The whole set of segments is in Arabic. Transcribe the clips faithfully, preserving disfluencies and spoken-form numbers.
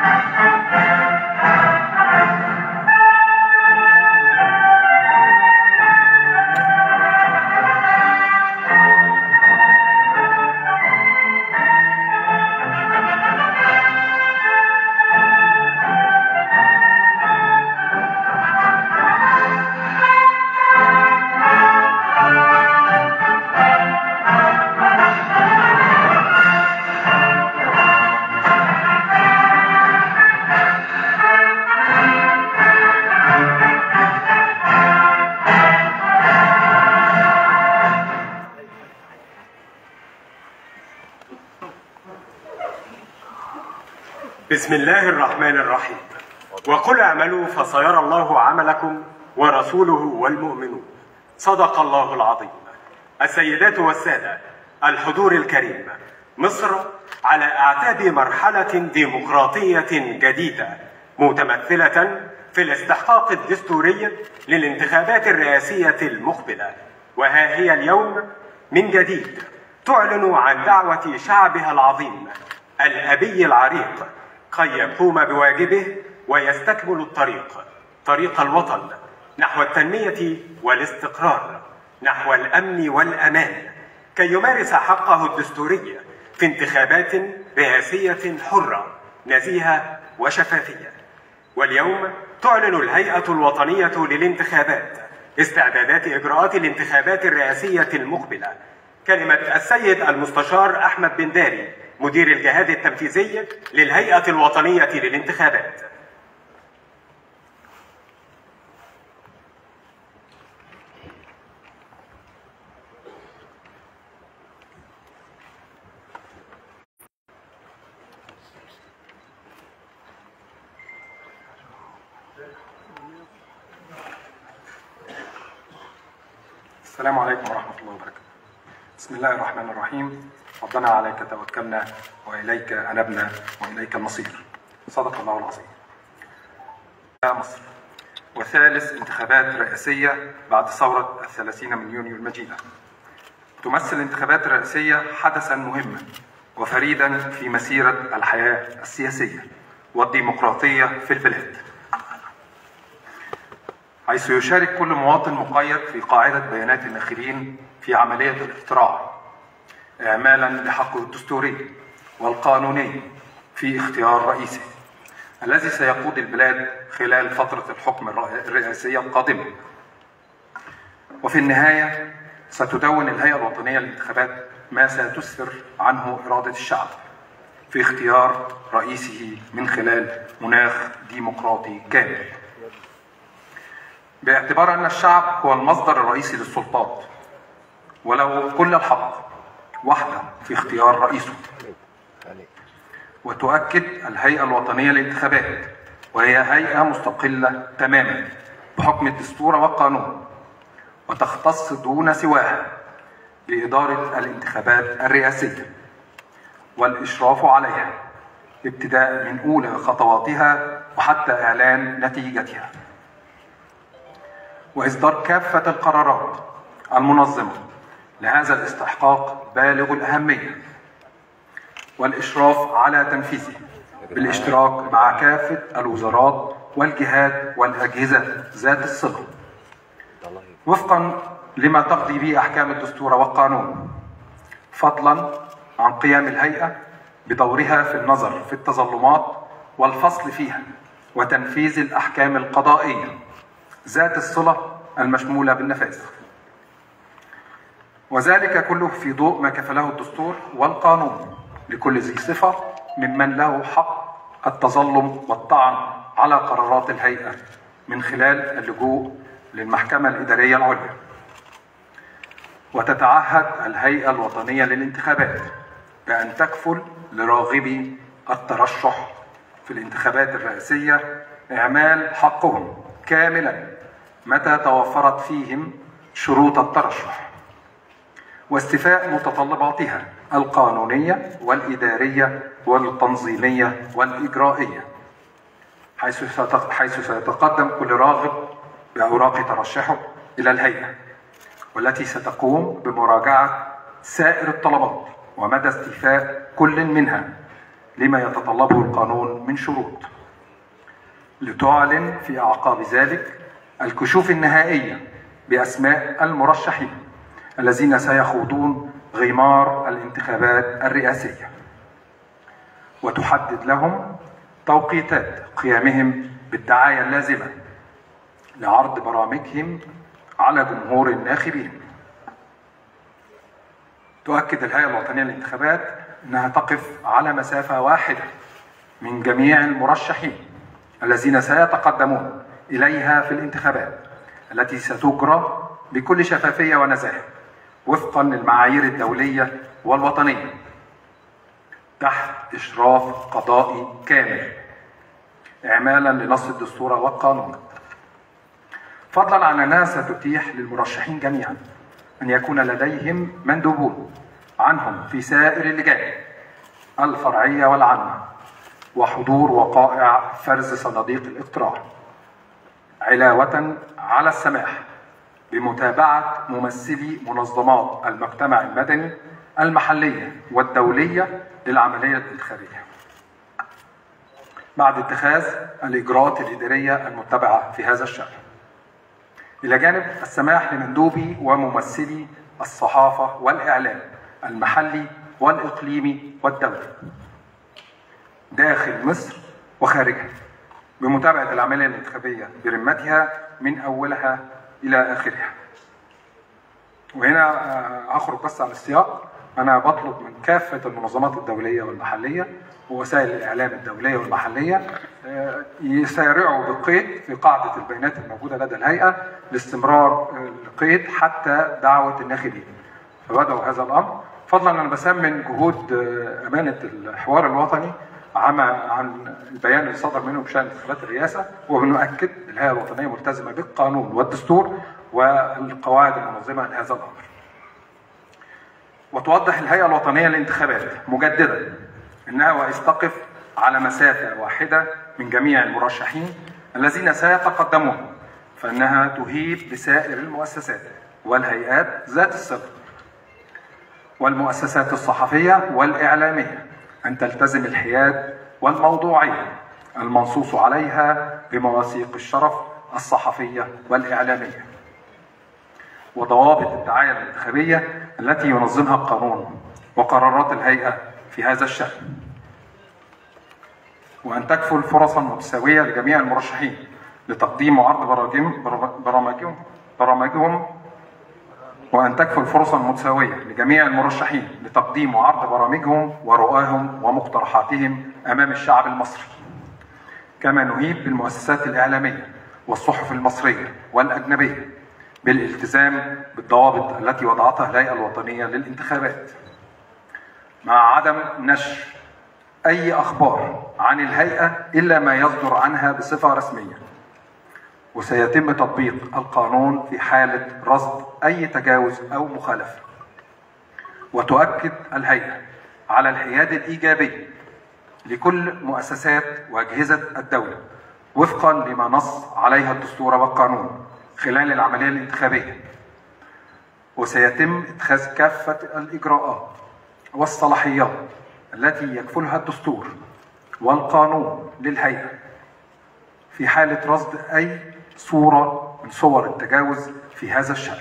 بسم الله الرحمن الرحيم. وقل اعملوا فسيرى الله عملكم ورسوله والمؤمنون. صدق الله العظيم. السيدات والسادة، الحضور الكريم، مصر على أعتاب مرحلة ديمقراطية جديدة متمثلة في الاستحقاق الدستوري للانتخابات الرئاسية المقبلة، وها هي اليوم من جديد تعلن عن دعوة شعبها العظيم الأبي العريق كي يقوم بواجبه ويستكمل الطريق، طريق الوطن نحو التنمية والاستقرار، نحو الأمن والأمان، كي يمارس حقه الدستوري في انتخابات رئاسية حرة نزيهة وشفافية. واليوم تعلن الهيئة الوطنية للانتخابات استعدادات إجراءات الانتخابات الرئاسية المقبلة. كلمة السيد المستشار أحمد بن داري، مدير الجهاز التنفيذي للهيئة الوطنية للانتخابات. السلام عليكم ورحمة الله وبركاته. بسم الله الرحمن الرحيم. ربنا عليك توكلنا وإليك أنبنا وإليك المصير. صدق الله العظيم. يا مصر، وثالث انتخابات رئاسية بعد ثورة الثلاثين من يونيو المجيدة. تمثل الانتخابات الرئاسية حدثا مهما وفريدا في مسيرة الحياة السياسية والديمقراطية في البلاد، حيث يشارك كل مواطن مقيد في قاعدة بيانات الناخبين في عملية الاقتراع، إعمالا لحقه الدستوري والقانوني في اختيار رئيسه الذي سيقود البلاد خلال فترة الحكم الرئاسية القادمة. وفي النهاية ستدون الهيئة الوطنية للانتخابات ما ستسفر عنه إرادة الشعب في اختيار رئيسه من خلال مناخ ديمقراطي كامل، باعتبار أن الشعب هو المصدر الرئيسي للسلطات وله كل الحق وحده في اختيار رئيسه. وتؤكد الهيئة الوطنية للانتخابات، وهي هيئة مستقلة تماما بحكم الدستور والقانون، وتختص دون سواها بإدارة الانتخابات الرئاسية والإشراف عليها ابتداء من أولى خطواتها وحتى إعلان نتيجتها، وإصدار كافة القرارات المنظمة لهذا الاستحقاق بالغ الأهمية، والإشراف على تنفيذه بالاشتراك مع كافة الوزارات والجهات والأجهزة ذات الصلة وفقا لما تقضي به أحكام الدستور والقانون، فضلا عن قيام الهيئة بدورها في النظر في التظلمات والفصل فيها وتنفيذ الأحكام القضائية ذات الصلة المشمولة بالنفاذ، وذلك كله في ضوء ما كفله الدستور والقانون لكل ذي صفة ممن له حق التظلم والطعن على قرارات الهيئة من خلال اللجوء للمحكمة الإدارية العليا. وتتعهد الهيئة الوطنية للانتخابات بأن تكفل لراغبي الترشح في الانتخابات الرئاسية إعمال حقهم كاملا متى توفرت فيهم شروط الترشح، واستيفاء متطلباتها القانونية والإدارية والتنظيمية والإجرائية، حيث حيث سيتقدم كل راغب بأوراق ترشحه إلى الهيئة، والتي ستقوم بمراجعة سائر الطلبات ومدى استيفاء كل منها لما يتطلبه القانون من شروط، لتعلن في أعقاب ذلك الكشوف النهائية بأسماء المرشحين الذين سيخوضون غمار الانتخابات الرئاسية، وتحدد لهم توقيتات قيامهم بالدعاية اللازمة لعرض برامجهم على جمهور الناخبين. تؤكد الهيئة الوطنية للانتخابات أنها تقف على مسافة واحدة من جميع المرشحين الذين سيتقدمون إليها في الانتخابات التي ستجرى بكل شفافية ونزاهة وفقا للمعايير الدولية والوطنية تحت إشراف قضائي كامل إعمالا لنص الدستور والقانون، فضلا عن أنها ستتيح للمرشحين جميعا أن يكون لديهم مندوبون عنهم في سائر اللجان الفرعية والعامة، وحضور وقائع فرز صناديق الاقتراع، علاوة على السماح بمتابعة ممثلي منظمات المجتمع المدني المحلية والدولية للعملية الانتخابية بعد اتخاذ الإجراءات الإدارية المتبعة في هذا الشأن، إلى جانب السماح لمندوبي وممثلي الصحافة والإعلام المحلي والإقليمي والدولي داخل مصر وخارجها بمتابعة العملية الانتخابية برمتها من أولها إلى آخرها. وهنا هخرج بس عن السياق، أنا بطلب من كافة المنظمات الدولية والمحلية ووسائل الإعلام الدولية والمحلية يسارعوا بالقيد في قاعدة البيانات الموجودة لدى الهيئة لاستمرار القيد حتى دعوة الناخبين، فبدأوا هذا الأمر. فضلا أنا بسمن جهود أمانة الحوار الوطني عن البيان اللي صدر منه بشأن انتخابات الرئاسة، وبنؤكد الهيئة الوطنية ملتزمة بالقانون والدستور والقواعد المنظمة لهذا الأمر. وتوضح الهيئة الوطنية للانتخابات مجددا أنها وتقف على مسافة واحدة من جميع المرشحين الذين سيتقدمون، فإنها تهيب بسائر المؤسسات والهيئات ذات الصفة والمؤسسات الصحفية والإعلامية أن تلتزم الحياد والموضوعية المنصوص عليها بمواثيق الشرف الصحفية والإعلامية وضوابط الدعاية الانتخابية التي ينظمها القانون وقرارات الهيئة في هذا الشأن، وأن تكفل فرصا متساوية لجميع المرشحين لتقديم وعرض برامجهم برامجهم وأن تكفل فرصا متساوية لجميع المرشحين لتقديم وعرض برامجهم ورؤاهم ومقترحاتهم أمام الشعب المصري. كما نهيب بالمؤسسات الإعلامية والصحف المصرية والأجنبية بالالتزام بالضوابط التي وضعتها الهيئة الوطنية للانتخابات، مع عدم نشر أي أخبار عن الهيئة إلا ما يصدر عنها بصفة رسمية. وسيتم تطبيق القانون في حالة رصد أي تجاوز أو مخالفة. وتؤكد الهيئة على الحياد الإيجابي لكل مؤسسات وأجهزة الدولة وفقا لما نص عليها الدستور والقانون خلال العملية الانتخابية، وسيتم اتخاذ كافة الإجراءات والصلاحيات التي يكفلها الدستور والقانون للهيئة في حالة رصد أي صورة من صور التجاوز في هذا الشأن.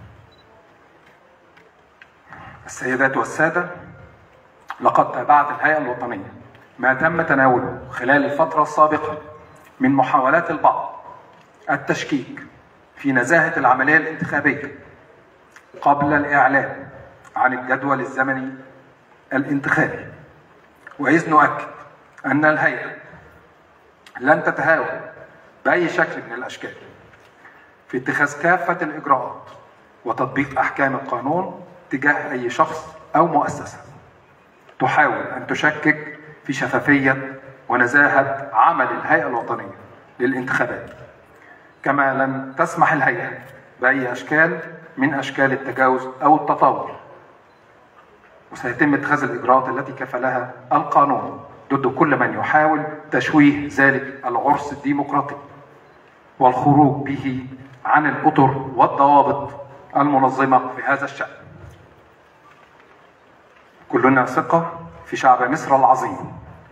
السيدات والسادة، لقد تابعت الهيئة الوطنية ما تم تناوله خلال الفترة السابقة من محاولات البعض التشكيك في نزاهة العملية الانتخابية قبل الإعلان عن الجدول الزمني الانتخابي، وإذ نؤكد أن الهيئة لن تتهاون بأي شكل من الأشكال في اتخاذ كافة الإجراءات وتطبيق أحكام القانون تجاه أي شخص أو مؤسسة تحاول أن تشكك في شفافية ونزاهة عمل الهيئة الوطنية للانتخابات. كما لن تسمح الهيئة بأي أشكال من أشكال التجاوز أو التطاول، وسيتم اتخاذ الإجراءات التي كفلها القانون ضد كل من يحاول تشويه ذلك العرس الديمقراطي والخروج به عن الأطر والضوابط المنظمة في هذا الشأن. كلنا ثقة في شعب مصر العظيم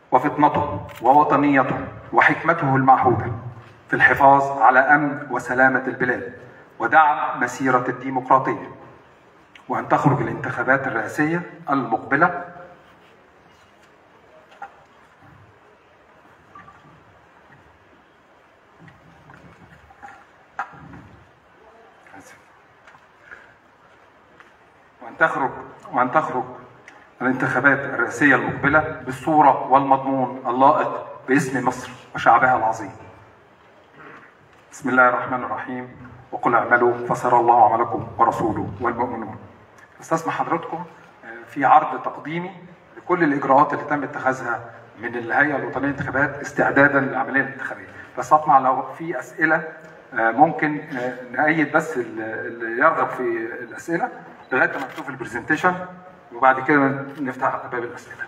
وفطنته ووطنيته وحكمته المعهودة في الحفاظ على أمن وسلامة البلاد ودعم مسيرة الديمقراطية، وأن تخرج الانتخابات الرئاسية المقبلة وأن تخرج وأن تخرج الانتخابات الرئاسية المقبلة بالصورة والمضمون اللائق باسم مصر وشعبها العظيم. بسم الله الرحمن الرحيم. وقل اعملوا فسيرى الله عملكم ورسوله والمؤمنون. استسمح حضراتكم في عرض تقديمي لكل الإجراءات اللي تم اتخاذها من الهيئة الوطنية للانتخابات استعدادا للعملية الانتخابية. بس أطمع لو في أسئلة ممكن نأيد بس اللي يرغب في الأسئلة لغاية ما نشوف البرزنتيشن، وبعد كده نفتح باب الأسئلة.